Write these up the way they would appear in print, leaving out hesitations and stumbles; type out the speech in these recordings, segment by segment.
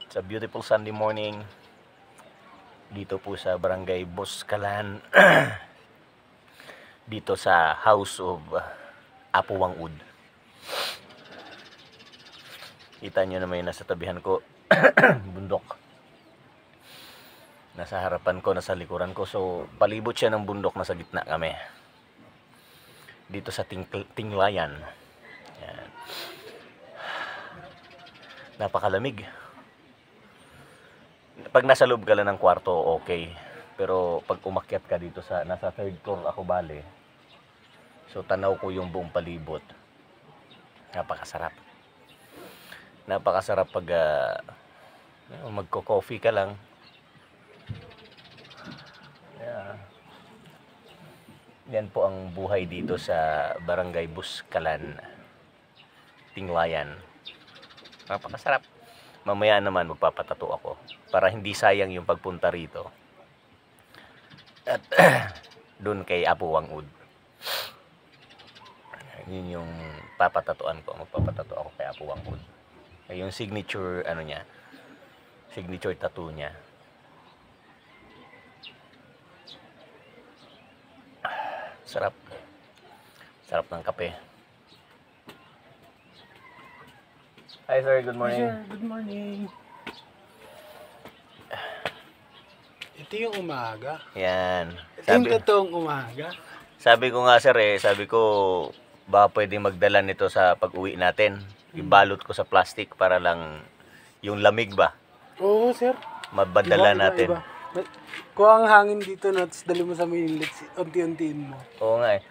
It's a beautiful Sunday morning dito po sa Barangay Boscalan dito sa House of Apo Wang-Ud. Kita nyo naman yung nasa tabihan ko bundok. Nasa harapan ko, nasa likuran ko. So palibot siya ng bundok, nasa gitna kami. Dito sa Tinglayan. Yan. Napakalamig. Pag nasa loob ka lang ng kwarto, okay. Pero pag umakyat ka dito sa nasa third floor ako bale. So tanaw ko yung buong palibot. Napakasarap. Napakasarap pag magko-coffee ka lang. Yeah. Yan po ang buhay dito sa Barangay Boscalan, Tinglayan. Napakasarap. Mamaya naman magpapatato ako para hindi sayang yung pagpunta rito. At doon kay Apo Wang-Ud. Yun yung papatatuan ko. Magpapatato ako kay Apo Wang-Ud. Yung signature ano niya, signature tattoo niya. Sarap. Sarap ng kape. Hi sir, good morning. Hi sir, good morning. Ito yung umaga. Yan. Ito yung totoong umaga. Sabi ko nga sir sabi ko ba pwedeng magdala nito sa pag-uwi natin. Ibalot ko sa plastic para lang yung lamig ba. Oo sir. Mabadala natin. Iba. Kuha ang hangin dito na tapos dali mo sa mainlet. Unti-untiin mo. Oo nga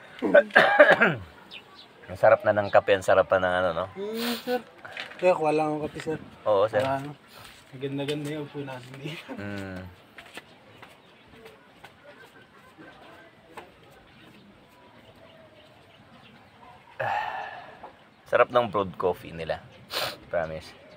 Ang sarap na ng kape, ang sarap pa ng ano no. Sir. Kaya kuha lang ang kape sir. Oo sir. Maganda-ganda yung upo natin dito. Sarap ng brewed coffee nila. Promise.